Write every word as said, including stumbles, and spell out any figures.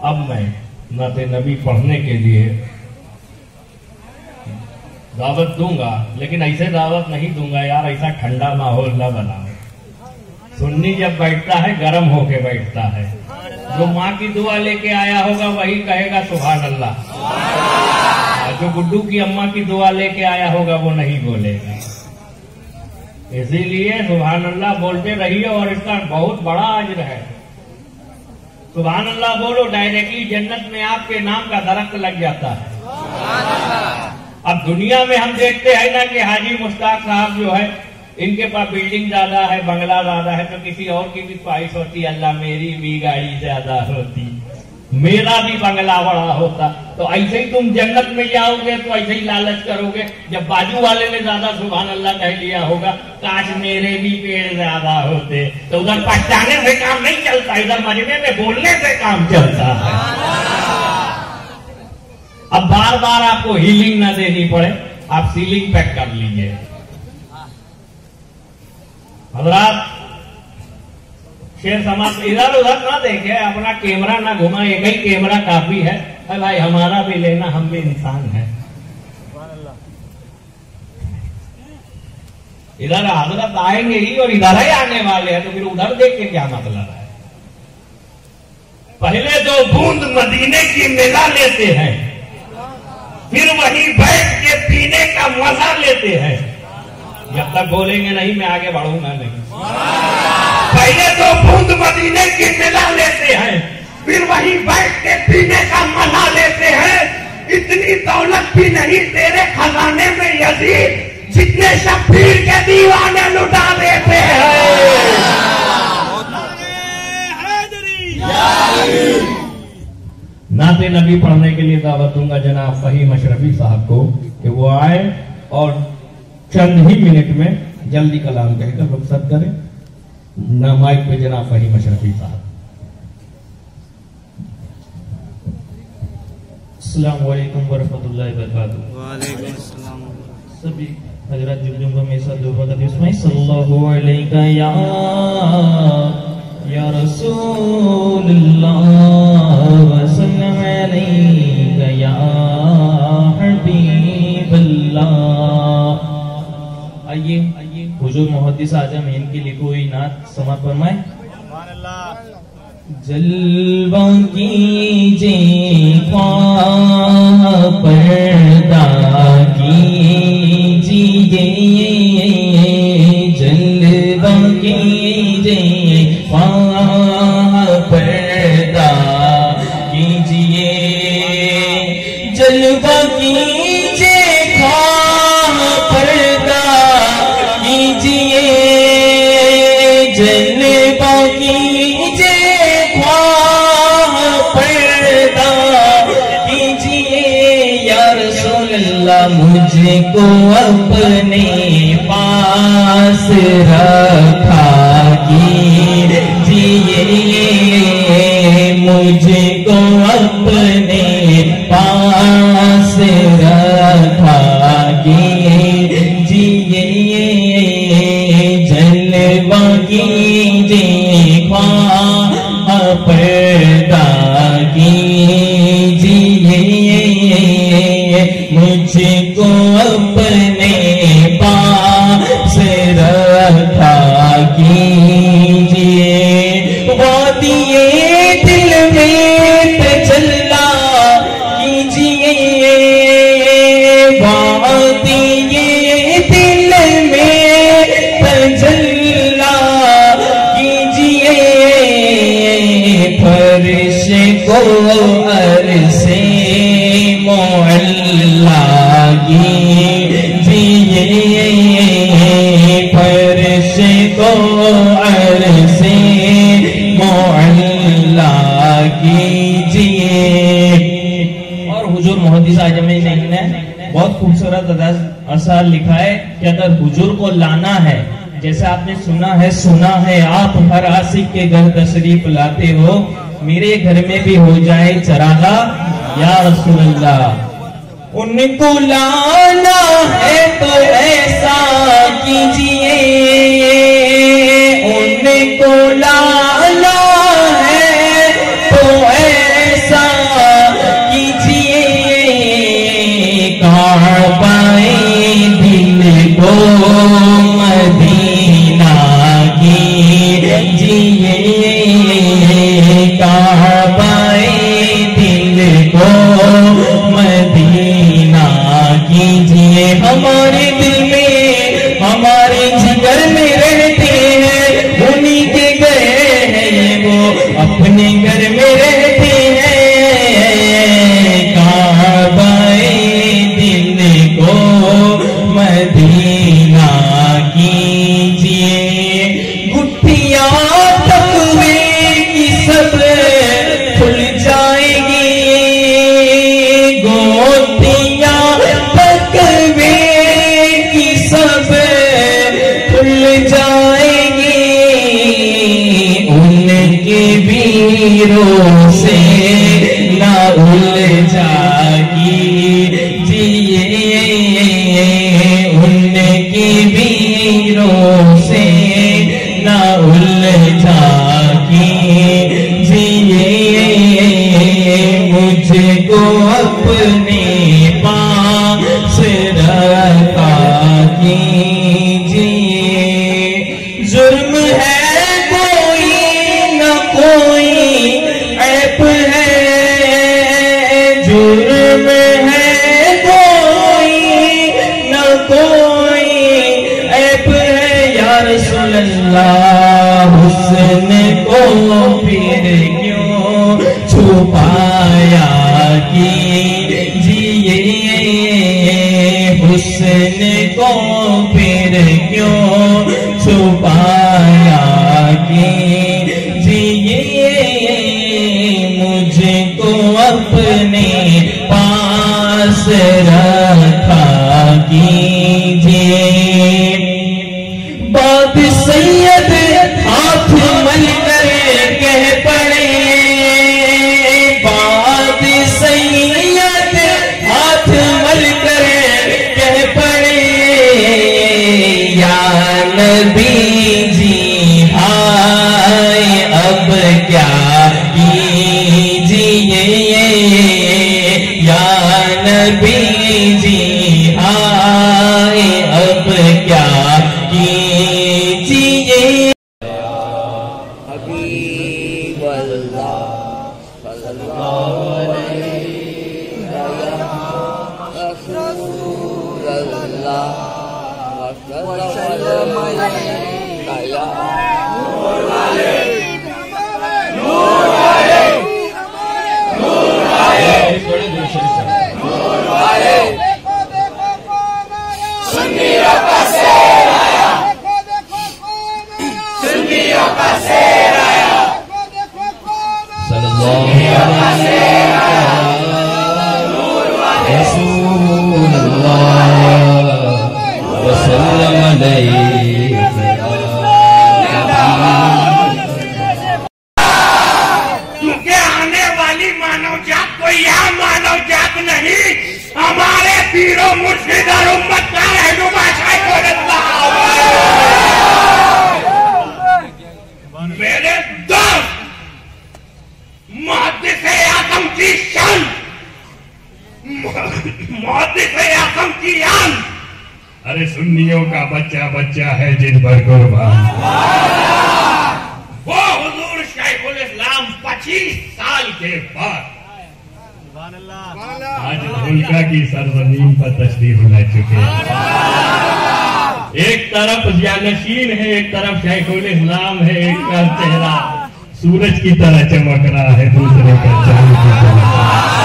اب میں نعت نبی پڑھنے کے لیے دعوت دوں گا، لیکن ایسے دعوت نہیں دوں گا یار، ایسا ٹھنڈا ماحول نہ بناؤ۔ سنی جب بیٹھتا ہے گرم ہو کے بیٹھتا ہے، جو ماں کی دعا لے کے آیا ہوگا وہی کہے گا سبحان اللہ، جو گڈو کی اماں کی دعا لے کے آیا ہوگا وہ نہیں بولے گا۔ اسی لیے سبحان اللہ بولتے رہیے، اور اس کا بہت بڑا اجر ہے۔ سبحان اللہ بولو، ڈائریکٹلی جنت میں آپ کے نام کا درخت لگ جاتا ہے۔ اب دنیا میں ہم دیکھتے ہیں نا کہ حاجی مشتاق صاحب جو ہے ان کے پاس بلڈنگ زیادہ ہے، بنگلہ زیادہ ہے، تو کسی اور کی بھی خواہش ہوتی ہے اللہ میری بھی گاڑی زیادہ ہوتی، میرا بھی بنگلہ بڑا ہوتا۔ تو ایسے ہی تم جنت میں جاؤ گے تو ایسے ہی لالچ کرو گے، جب بازو والے نے زیادہ سبحان اللہ کہہ لیا ہوگا کاش میرے بھی پیڑ زیادہ ہوتے، تو ادھر پہچانے سے کام نہیں چلتا، ادھر مجمع میں بولنے سے کام چلتا ہے۔ اب بار بار آپ کو ہیلنگ نہ دینی پڑے، آپ سیلنگ پیک کر لیجئے۔ حضرات شیر سماج ادھر ادھر نہ دیکھے، اپنا کیمرہ نہ گھما، ایک ہی کیمرہ کافی ہے۔ اے بھائی ہمارا بھی لینا، ہم بھی انسان ہیں۔ ادھر حضرت آئیں گے ہی اور ادھر ہی آنے والے ہیں، تو پھر ادھر دیکھ کے کیا مطلب ہے؟ پہلے دو بوند مدینے کی ملا لیتے ہیں، پھر وہیں بیٹھ کے پینے کا مزہ لیتے ہیں۔ جب تک بولیں گے نہیں میں آگے بڑھوں گا نہیں۔ پہلے تو بوند مدینے کی ملا لیتے ہیں، پھر وہیں بیٹھ کے پینے کا مزہ لیتے ہیں۔ اتنی دولت بھی نہیں تیرے خزانے میں یزید، جتنے شبیر کے دیوانے لٹا دیتے ہیں۔ نعت نبی پڑھنے کے لیے دعوت دوں گا جناب فہیم اشرفی صاحب کو کہ وہ آئے اور چند ہی منٹ میں جلدی کلام کہہ کر رخصت کریں۔ نہ مائک پہ جناب فہیم اشرفی صاحب۔ السلام علیکم ورحمۃ اللہ وبرکاتہ۔ وعلیکم السلام۔ سبھی حضرات جب جنگوں میں ساتھ دو وقت اس میں صلی اللہ علیہ یا یا رسول اللہ وسلم علیہ یا حبیب اللہ۔ آئیے حضور محدث اعظم ان کی لکھی ہوئی نعت سماعت فرمائیں۔ جلوہ کیجے خواہ پردہ کیجیے، جلوہ کیجے خواہ پردہ کیجیے، جلوہ کیجے خواہ پردہ کیجیے، جلوہ کیجے مجھ کو اپنے پاس رکھا کیجیے، مجھ کو اپنے پاس رکھا کیجیے، جلوہ کیجیے خواہ پردہ کیجیے، مجھ کو اپنے پاس رکھا کیجیے، وادی دل میں تجلا کیجیے، وادی دل میں تجلا کیجیے، فرش کو عرصے معلا کیجیے، فرش کو عرصے معلا کیجیے۔ اور حضور محدث اعظم نے بہت خوبصورت اثر لکھا ہے کہ اگر حضور کو لانا ہے، جیسے آپ نے سنا ہے سنا ہے آپ ہر عاشق کے گھر تشریف لاتے ہو، میرے گھر میں بھی ہو جائے چراغا یا رسول اللہ۔ ان کو لانا ہے تو ایسا کیجیے، ان کو لانا ہے تو ایسا کعبہ دل کو مدینہ کیجئے، ہمارے دل میں ہمارے جگر میں رہتے ہیں، انہی کے گئے ہیں یہ وہ اپنے گھر میں رہتے ہیں، کعبہ دل کو مدینہ کیجئے، گٹھیاں تقوی کی سب کھل جائیں گی، گوتیاں تقوی کی سب کھل جائیں گی، ان کے ویروں سے نہ الجھاگی جیے، ان کے ویروں سے نہ الجھاگی جیے، مجھ کو اپنے پاس رکھا کیجئے، جرم ہے کوئی نہ کوئی عیب ہے، جرم ہے کوئی نہ کوئی عیب ہے، یا رسول اللہ حسن کو پھر کیوں چھپایا کیجئے، حسن کو پھر کیوں چھپایا کیجئے، مجھ کو اپنے پاس رکھا کیجئے، بات سید ہاتھ مل کر کہہ پڑے، بات سید ہاتھ مل کر کہہ پڑے، یا نبی جی ہائے اب کیا کیجئے، یا نبی جی ہائے اب کیا کیجئے، حبیب اللہ صلی اللہ علیہ رسول اللہ وسلم رسول اللہ وسلم علیہ، کیونکہ آنے والی مانو جات کو یہ مانو جات نہیں، ہمارے پیروں مرشد اور امت کا رہنما شیخ الاسلام، میرے دوست محدث اعظم کی شان، محدث اعظم کی آن، ارے سنیوں کا بچہ بچہ ہے جن پر قربان، وہ حضور شیخ الاسلام پچیس سال کے بعد آج دھولکا کی سرزمین پر تشریف لے چکے ہیں، ایک طرف جانشین ہے، ایک طرف شیخ الاسلام ہے، ایک کا چہرہ سورج کی طرح چمک رہا ہے، دوسرے کا چاند کی طرح